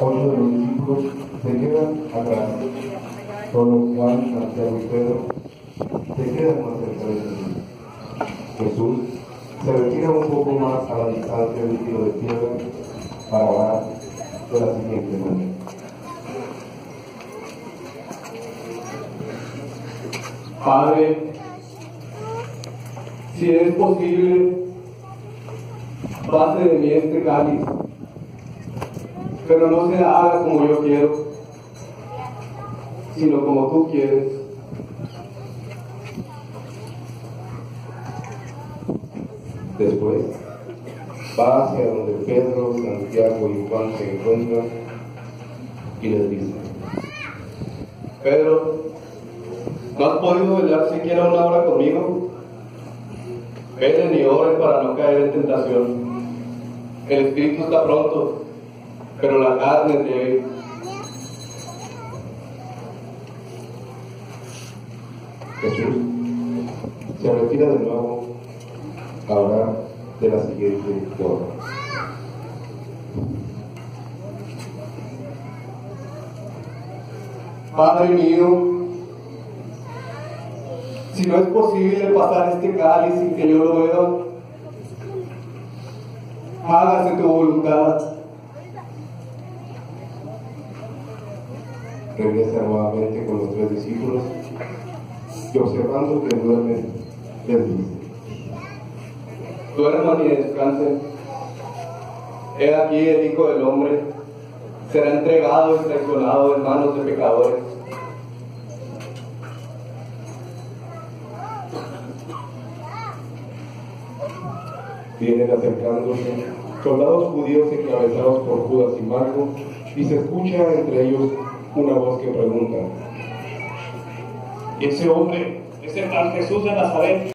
8 de los discípulos se quedan atrás. Solo Juan, Santiago y Pedro se quedan más cerca de Jesús. Jesús se retira un poco más a la distancia del tiro de piedra para orar de la siguiente manera. Padre, si es posible, pase de mí este cáliz, pero no se haga como yo quiero, sino como tú quieres. Después va hacia donde Pedro, Santiago y Juan se encuentran y les dice: Pedro, ¿no has podido velar siquiera una hora conmigo? Vete y ore para no caer en tentación. El espíritu está pronto, pero la carne es débil. Jesús se retira de nuevo a orar de la siguiente forma: Padre mío, si no es posible pasar este cáliz sin que yo lo beba, hágase tu voluntad. Regresa nuevamente con los 3 discípulos y observando que duermen, les dice: Duerman y descansen. He aquí el Hijo del Hombre será entregado y traicionado en manos de pecadores. Vienen acercándose soldados judíos encabezados por Judas y Marco, y se escucha entre ellos una voz que pregunta: ¿Y ese hombre es el tal Jesús de Nazaret?